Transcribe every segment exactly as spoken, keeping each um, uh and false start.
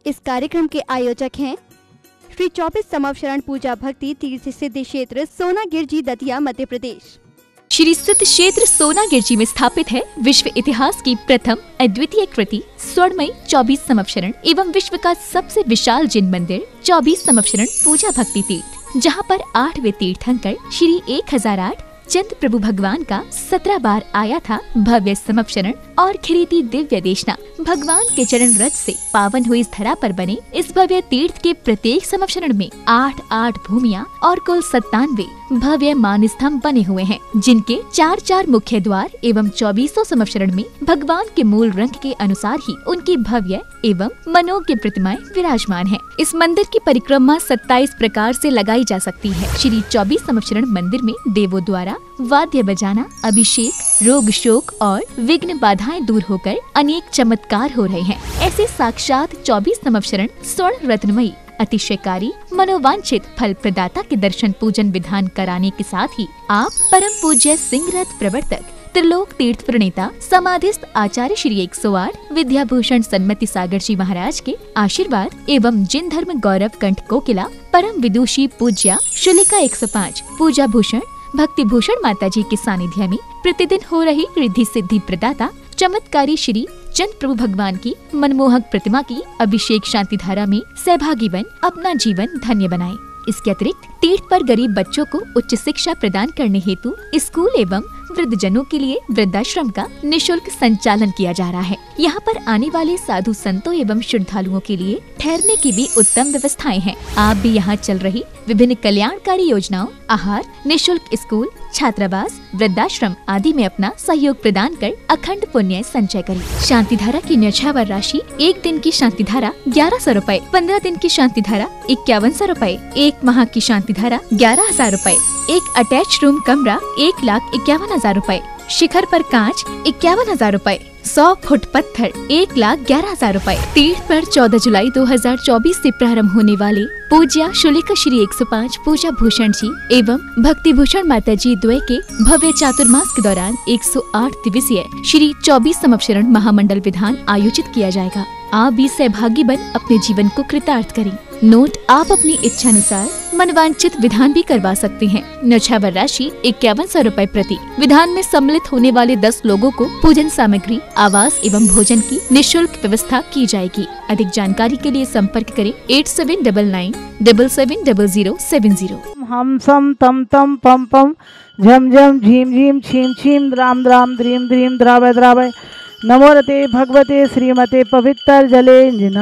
इस कार्यक्रम के आयोजक हैं श्री चौबीस समवशरण पूजा भक्ति तीर्थ सिद्धि क्षेत्र सोनागिरजी दतिया मध्य प्रदेश। श्री सिद्ध क्षेत्र सोनागिरजी में स्थापित है विश्व इतिहास की प्रथम अद्वितीय कृति स्वर्णमयी चौबीस समवशरण एवं विश्व का सबसे विशाल जिन मंदिर चौबीस समवशरण पूजा भक्ति तीर्थ, जहां पर आठवें तीर्थंकर श्री एक हजार आठ चंद प्रभु भगवान का सत्रह बार आया था भव्य समवशरण और खिरीती दिव्य देशना। भगवान के चरण रज से पावन हुई इस धरा पर बने इस भव्य तीर्थ के प्रत्येक समवशरण में आठ आठ भूमिया और कुल सत्तानवे भव्य मान स्तंभ बने हुए हैं, जिनके चार चार मुख्य द्वार एवं चौबीसों समवशरण में भगवान के मूल रंग के अनुसार ही उनकी भव्य एवं मनोज्ञ प्रतिमाएं विराजमान है। इस मंदिर की परिक्रमा सत्ताईस प्रकार से लगाई जा सकती है। श्री चौबीस समवशरण मंदिर में देवों द्वारा वाद्य बजाना, अभिषेक, रोग शोक और विघ्न बाधाएं दूर होकर अनेक चमत्कार हो रहे हैं। ऐसे साक्षात चौबीस समवशरण स्वर्ण रत्नमयी अतिशयकारी मनोवांछित फल प्रदाता के दर्शन पूजन विधान कराने के साथ ही आप परम पूज्य सिंह रथ प्रवर्तक त्रिलोक तीर्थ प्रणेता समाधिस्थ आचार्य श्री एक सौ आठ विद्याभूषण सन्मति सागर जी महाराज के आशीर्वाद एवं जिन धर्म गौरव कंठ कोकिला परम विदुषी पूज्या शुलिका एक सौ पाँच पूजा भूषण भक्ति भूषण माता जी के सानिध्य में प्रतिदिन हो रही रिद्धि सिद्धि प्रदाता चमत्कारी श्री चंद प्रभु भगवान की मनमोहक प्रतिमा की अभिषेक शांति धारा में सहभागी बन अपना जीवन धन्य बनाएं। इसके अतिरिक्त तीर्थ पर गरीब बच्चों को उच्च शिक्षा प्रदान करने हेतु स्कूल एवं वृद्ध जनों के लिए वृद्धाश्रम का निशुल्क संचालन किया जा रहा है। यहाँ पर आने वाले साधु संतों एवं श्रद्धालुओं के लिए ठहरने की भी उत्तम व्यवस्थाएं हैं। आप भी यहाँ चल रही विभिन्न कल्याणकारी योजनाओं, आहार, निशुल्क स्कूल, छात्रावास, वृद्धाश्रम आदि में अपना सहयोग प्रदान कर अखंड पुण्य संचय करें। शांति धारा की न्यौछावर राशि एक दिन की शांति धारा ग्यारह सौ रूपए, पंद्रह दिन की शांति धारा इक्यावन सौ रूपए, एक माह की शांति धारा ग्यारह हजार रूपए, एक अटैच रूम कमरा एक लाख इक्यावन हजार रूपए, शिखर पर कांच इक्यावन हजार रूपए, सौ फुट पत्थर एक लाख ग्यारह हजार रूपए। तीर्थ पर चौदह जुलाई दो हजार चौबीस से प्रारंभ होने वाले पूज्या शुलिका श्री एक सौ पाँच पूजा भूषण जी एवं भक्ति भूषण माता जी द्वय के भव्य चातुर्मास के दौरान एक सौ आठ दिवसीय श्री चौबीस समवशरण महामंडल विधान आयोजित किया जाएगा। आप भी सहभागी बन अपने जीवन को कृतार्थ करें। नोट, आप अपनी इच्छा अनुसार मनवांचित विधान भी करवा सकते हैं। न्यौछावर राशि इक्यावन सौ रूपए प्रति। विधान में सम्मिलित होने वाले दस लोगों को पूजन सामग्री, आवास एवं भोजन की निःशुल्क व्यवस्था की जाएगी। अधिक जानकारी के लिए संपर्क करें eight seven double nine double seven double zero seven zero. हम सम तम तम पम पम झम झम झीम झीम छीम छीम द्राम द्राम द्रीम द्रीम द्रावय द्रावय नमो रते भगवते श्रीमते पवित्र जले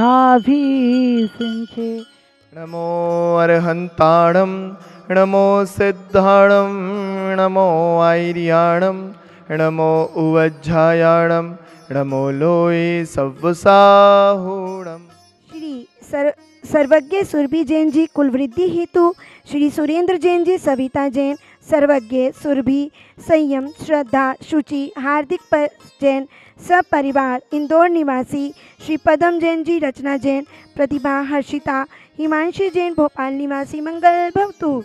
जिनाभि सिंचे। नमो अरहंताणं नमो सिद्धाणं नमो आयर्याणं नमो उवज्झायाणं नमो लोये सव्वसाहूणं। श्री सर सर्वज्ञ सुरभि जैन जी कुलवृद्धि हेतु श्री सुरेंद्र जैन जी, सविता जैन, सर्वज्ञ सुरभि, संयम, श्रद्धा, शुचि, हार्दिक जैन सब परिवार, इंदौर निवासी श्री पदम जैन जी, रचना जैन, प्रतिभा, हर्षिता, हिमांशी जैन, भोपाल निवासी मंगल भवतु।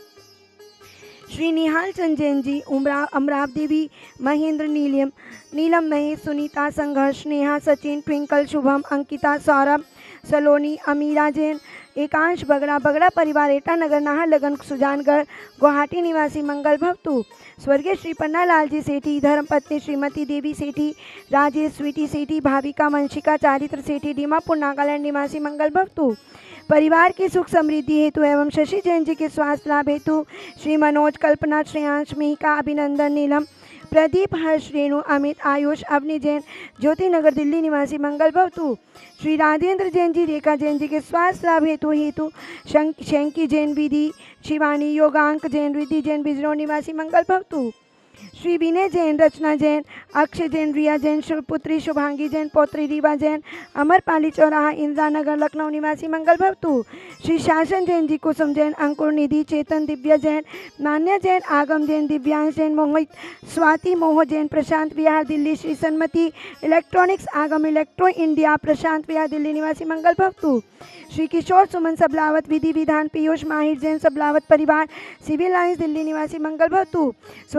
श्री निहाल चंद जैन जी, उमरा अमराव देवी, महेंद्र, नीलम नीलम महेश, सुनीता, संघर्ष, नेहा, सचिन, ट्विंकल, शुभम, अंकिता, सौरभ, सलोनी, अमीरा जैन, एकांश बगड़ा, बगड़ा परिवार, एटा नगर, नाहरलगन, सुजानगढ़, गुवाहाटी निवासी मंगल भवतु। स्वर्गीय श्री पन्ना लाल जी सेठी, धर्मपत्नी श्रीमती देवी सेठी, राजेश स्वीटी सेठी, भाविका वंशिका चारित्र सेठी, दीमापुर नागालैंड निवासी मंगल भवतु। परिवार की सुख समृद्धि हेतु एवं शशि जैन जी के स्वास्थ्य लाभ हेतु श्री मनोज, कल्पना, श्रेयांश, मिहिका, अभिनंदन, नीलम, प्रदीप, हर्ष, रेणु, अमित, आयुष, अवनी जैन, ज्योति नगर दिल्ली निवासी मंगल भवतु। श्री राजेंद्र जैन जी, रेखा जैन जी के स्वास्थ्य लाभ हेतु हेतु शंकी जैन, विधि, शिवानी, योगांक जैन, रिद्धि जैन, बिजनौर निवासी मंगल भवतु। श्री विनय जैन, रचना जैन, अक्षय जैन, रिया जैन, पुत्री शुभांगी जैन, पौत्री रीवा जैन, अमरपाली चौराहा, इंदिरा नगर, लखनऊ निवासी मंगल भवतु। श्री शासन जैन जी, कुसुम जैन, अंकुर, निधि, चेतन, दिव्या जैन, मान्या जैन, आगम जैन, दिव्यांश जैन, मोहित, स्वाति, मोह Jain, Prashant Vihar Delhi, Shri Sanmati electronics, Agam electro India, Prashant Vihar Delhi निवासी मंगल भवतु। श्री किशोर सुमन सबलावत, विधि विधान, पीयूष माहिर जैन, सबलावत परिवार, सिविल लाइन्स दिल्ली निवासी मंगल भवतु। स्वर्गीय श्री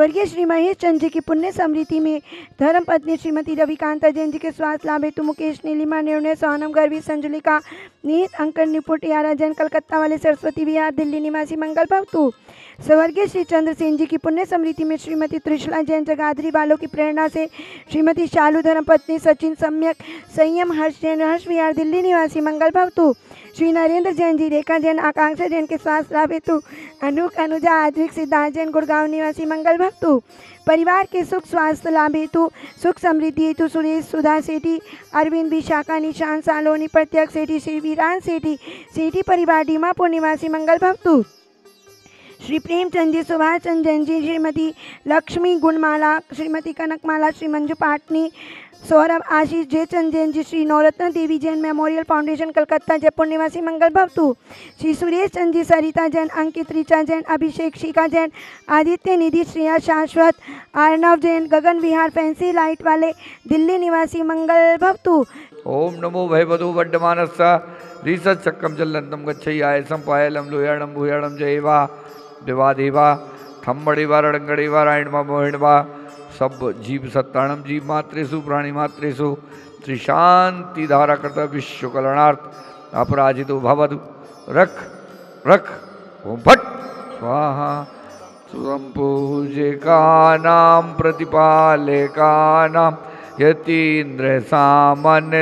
महेश चंद जी की पुण्य स्मृति में धर्म पत्नी श्रीमती रविकांता जैन जी के स्वास्थ्य लाभ हेतु मुकेश नीलिमा निर्णय सोनम गर्वी संजुलिका नीत अंकन निपुट यारा जैन कलकत्ता वाले सरस्वती विहार दिल्ली निवासी मंगल भवतु। स्वर्गीय श्री चंद्रसेन जी की पुण्य स्मृति में श्रीमती त्रिशला जैन जगाधरी वालों की प्रेरणा से श्रीमती शालू धर्मपत्नी सचिन सम्यक संयम हर्ष जैन हर्ष विहार दिल्ली निवासी मंगल भवतु। श्री नरेंद्र जैन जी रेखा जैन आकांक्षा जैन के स्वास्थ्य लाभ हेतु अनुक अनुजा आद्विक सिद्धार्थ जैन गुड़गांव निवासी मंगल भवतु। परिवार के सुख स्वास्थ्य लाभ हेतु सुख समृद्धि हेतु सुरेश सुधा सेठी अरविंद विशाखा निशांत सालोनी प्रत्यक्ष सेठी श्री वीरान सेठी सेठी परिवार डीमापुर निवासी मंगल भवतु। श्री प्रेमचंद जी सुभाष चंद जैन जी श्रीमती लक्ष्मी गुणमाला श्रीमती कनकमाला श्री मंजू पाटनी सौरभ आशीष जयचंद जैन जी श्री नवरत्न देवी जैन मेमोरियल फाउंडेशन कलकत्ता जयपुर निवासी मंगल भवतु। श्री सुरेश चंद जी सरिता जैन अंकित ऋचा जैन अभिषेक शिखा जैन आदित्य निधि श्रेया शाश्वत अर्णव जैन गगन विहार फैंसी लाइट वाले दिल्ली निवासी मंगल भवतु। ओम नमो भयवधु वड्डमानस रीसत चक्रम जलंतम गच्छयाय संपायलम लोयाणम भूयाणम जयवा विवादेवा थम्बड़ेवा रड़ंगड़ेवा रायणवा मोहिणवा सब जीव सत्ताणम जीव मात्रेषु प्राणी मात्रेषु त्रिशांति धारा करता विश्व कल्याणार्थ अपराजितो भवतु। रख रख ओम भट स्वाहा संपूजिकानां प्रतिपालकानां यतीन्द्र सामान्य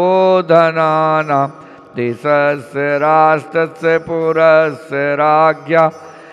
तपोधनानां देशस्य राष्ट्रस्य पुरस्य राज्ञा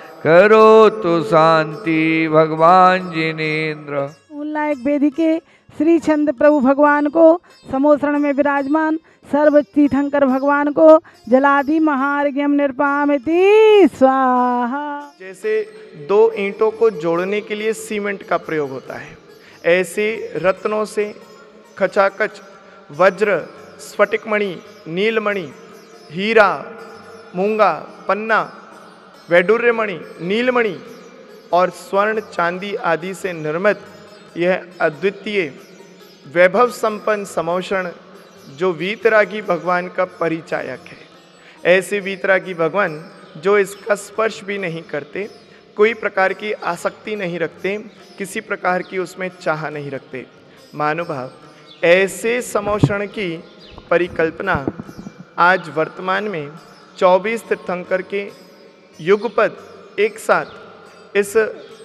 करो तो शांति भगवान जिनेन्द्र। लायक वेदी के श्री छंद प्रभु भगवान को समोसरण में विराजमान सर्व तीर्थंकर भगवान को जलादि महार्घ्यम निर्पामिति स्वाहा। जैसे दो ईंटों को जोड़ने के लिए सीमेंट का प्रयोग होता है, ऐसे रत्नों से खचाखच वज्र स्फटिकमणि नीलमणि हीरा मूंगा पन्ना वैडूर्यमणि नीलमणि और स्वर्ण चांदी आदि से निर्मित यह अद्वितीय वैभव संपन्न समोषण जो वीतरागी भगवान का परिचायक है। ऐसे वीतरागी भगवान जो इसका स्पर्श भी नहीं करते, कोई प्रकार की आसक्ति नहीं रखते, किसी प्रकार की उसमें चाह नहीं रखते। मानुभाव ऐसे समोषण की परिकल्पना आज वर्तमान में चौबीस तीर्थंकर के युगपद एक साथ इस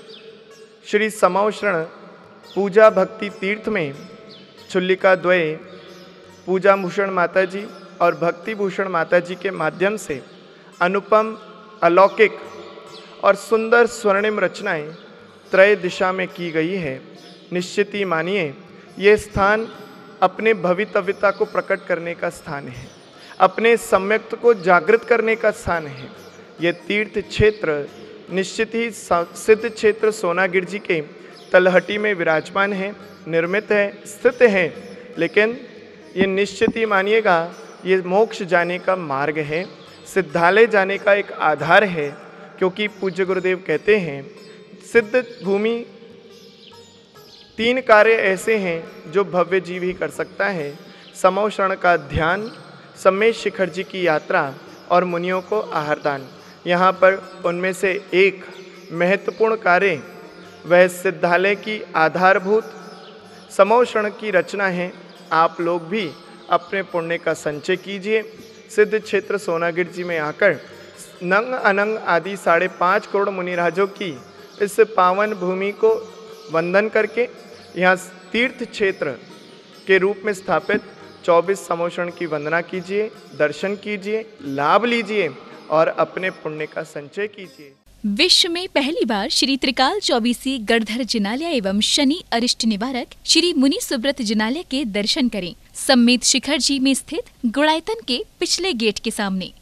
श्री समोषण पूजा भक्ति तीर्थ में चुल्लिका द्वय पूजा भूषण माता जी और भक्ति भूषण माता जी के माध्यम से अनुपम अलौकिक और सुंदर स्वर्णिम रचनाएं त्रय दिशा में की गई है। निश्चित ही मानिए ये स्थान अपने भवितव्यता को प्रकट करने का स्थान है, अपने सम्यक्त को जागृत करने का स्थान है। ये तीर्थ क्षेत्र निश्चित ही सिद्ध क्षेत्र सोनागिर जी के तलहटी में विराजमान है, निर्मित है, स्थित है, लेकिन ये निश्चित ही मानिएगा ये मोक्ष जाने का मार्ग है, सिद्धालय जाने का एक आधार है। क्योंकि पूज्य गुरुदेव कहते हैं सिद्ध भूमि तीन कार्य ऐसे हैं जो भव्य जीव ही कर सकता है, समोषण का ध्यान, सम्मेद शिखर जी की यात्रा और मुनियों को आहारदान। यहाँ पर उनमें से एक महत्वपूर्ण कार्य वह सिद्धालय की आधारभूत समोषण की रचना है। आप लोग भी अपने पुण्य का संचय कीजिए। सिद्ध क्षेत्र सोनागिर जी में आकर नंग अनंग आदि साढ़े पाँच करोड़ मुनिराजों की इस पावन भूमि को वंदन करके यहाँ तीर्थ क्षेत्र के रूप में स्थापित चौबीस समोषण की वंदना कीजिए, दर्शन कीजिए, लाभ लीजिए और अपने पुण्य का संचय कीजिए। विश्व में पहली बार श्री त्रिकाल चौबीसी गढ़धर जिनालय एवं शनि अरिष्ट निवारक श्री मुनि सुब्रत जिनालय के दर्शन करें। सम्मेद शिखर जी में स्थित गुड़ायतन के पिछले गेट के सामने।